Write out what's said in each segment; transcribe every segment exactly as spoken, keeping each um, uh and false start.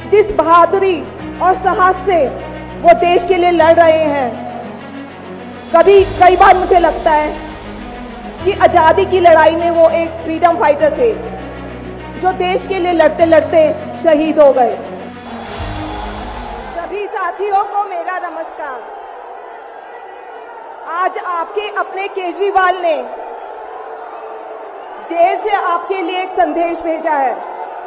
जिस बहादुरी और साहस से वो देश के लिए लड़ रहे हैं, कभी कई बार मुझे लगता है कि आज़ादी की लड़ाई में वो एक फ्रीडम फाइटर थे जो देश के लिए लड़ते लड़ते शहीद हो गए। सभी साथियों को मेरा नमस्कार। आज आपके अपने केजरीवाल ने जेल से आपके लिए एक संदेश भेजा है।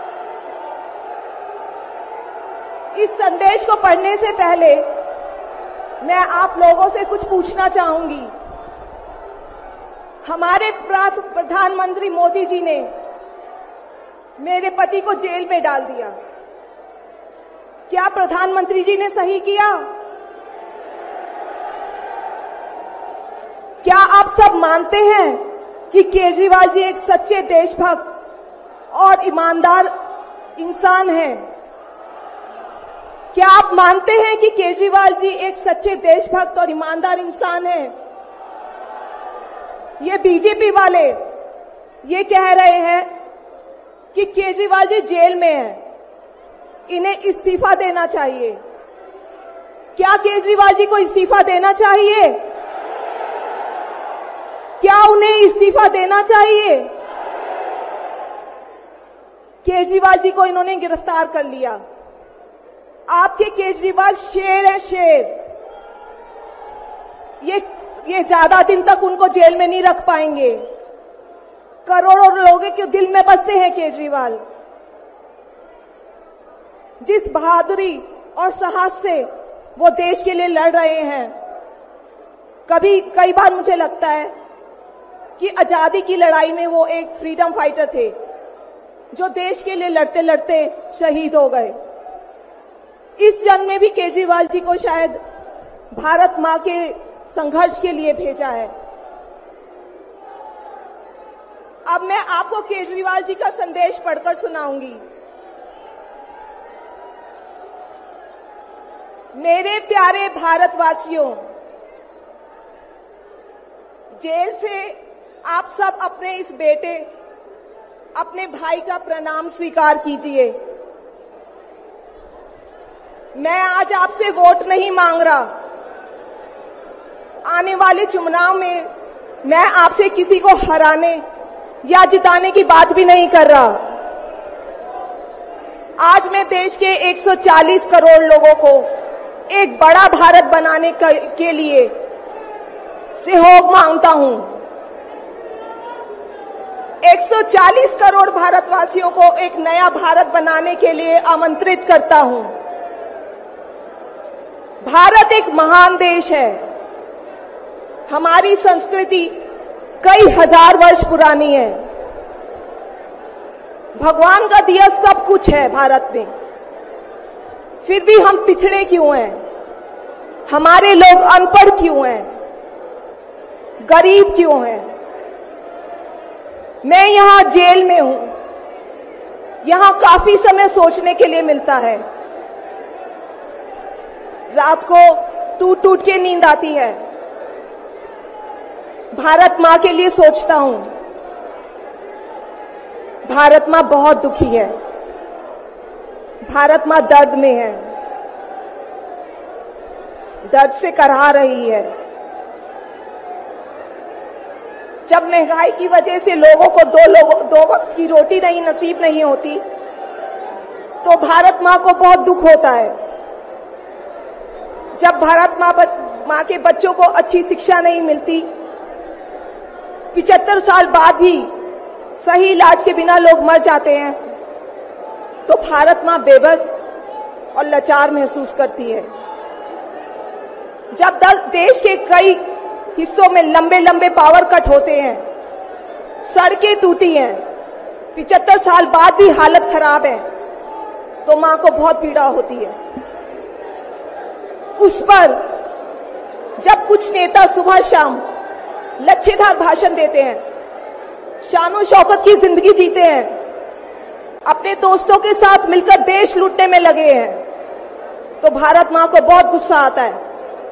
इस संदेश को पढ़ने से पहले मैं आप लोगों से कुछ पूछना चाहूंगी। हमारे प्रधानमंत्री मोदी जी ने मेरे पति को जेल में डाल दिया। क्या प्रधानमंत्री जी ने सही किया? क्या आप सब मानते हैं कि केजरीवाल जी एक सच्चे देशभक्त और ईमानदार इंसान हैं? क्या आप मानते हैं कि केजरीवाल जी एक सच्चे देशभक्त और ईमानदार इंसान हैं? ये बीजेपी वाले ये कह रहे हैं कि केजरीवाल जी जेल में हैं, इन्हें इस्तीफा देना चाहिए। क्या केजरीवाल जी को इस्तीफा देना चाहिए? क्या उन्हें इस्तीफा देना चाहिए? केजरीवाल जी को इन्होंने गिरफ्तार कर लिया। आपके केजरीवाल शेर है, शेर। ये ये ज्यादा दिन तक उनको जेल में नहीं रख पाएंगे। करोड़ों लोगों के दिल में बसते हैं केजरीवाल। जिस बहादुरी और साहस से वो देश के लिए लड़ रहे हैं, कभी कई बार मुझे लगता है कि आजादी की लड़ाई में वो एक फ्रीडम फाइटर थे जो देश के लिए लड़ते लड़ते शहीद हो गए। इस जंग में भी केजरीवाल जी को शायद भारत मां के संघर्ष के लिए भेजा है। अब मैं आपको केजरीवाल जी का संदेश पढ़कर सुनाऊंगी। मेरे प्यारे भारतवासियों, जेल से आप सब अपने इस बेटे, अपने भाई का प्रणाम स्वीकार कीजिए। मैं आज आपसे वोट नहीं मांग रहा। आने वाले चुनाव में मैं आपसे किसी को हराने या जिताने की बात भी नहीं कर रहा। आज मैं देश के एक सौ चालीस करोड़ लोगों को एक बड़ा भारत बनाने के लिए सहयोग मांगता हूं। एक सौ चालीस करोड़ भारतवासियों को एक नया भारत बनाने के लिए आमंत्रित करता हूं। भारत एक महान देश है। हमारी संस्कृति कई हजार वर्ष पुरानी है। भगवान का दिया सब कुछ है भारत में, फिर भी हम पिछड़े क्यों हैं? हमारे लोग अनपढ़ क्यों हैं? गरीब क्यों हैं? मैं यहां जेल में हूं। यहां काफी समय सोचने के लिए मिलता है। रात को टूट टूट के नींद आती है। भारत मां के लिए सोचता हूं। भारत मां बहुत दुखी है। भारत मां दर्द में है, दर्द से कराह रही है। जब महंगाई की वजह से लोगों को दो लोगों दो वक्त की रोटी नहीं नसीब नहीं होती, तो भारत मां को बहुत दुख होता है। जब भारत मां मां के बच्चों को अच्छी शिक्षा नहीं मिलती, पिचहत्तर साल बाद भी सही इलाज के बिना लोग मर जाते हैं, तो भारत मां बेबस और लाचार महसूस करती है। जब देश के कई हिस्सों में लंबे लंबे पावर कट होते हैं, सड़कें टूटी हैं, पिचहत्तर साल बाद भी हालत खराब है, तो मां को बहुत पीड़ा होती है। उस पर जब कुछ नेता सुबह शाम लच्छेदार भाषण देते हैं, शानो शौकत की जिंदगी जीते हैं, अपने दोस्तों के साथ मिलकर देश लूटने में लगे हैं, तो भारत मां को बहुत गुस्सा आता है।